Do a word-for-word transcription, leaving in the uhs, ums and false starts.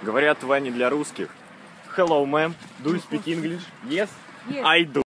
Говорят, Ваня для русских. Hello, ma'am. Do you speak English? Yes? Yes. I do.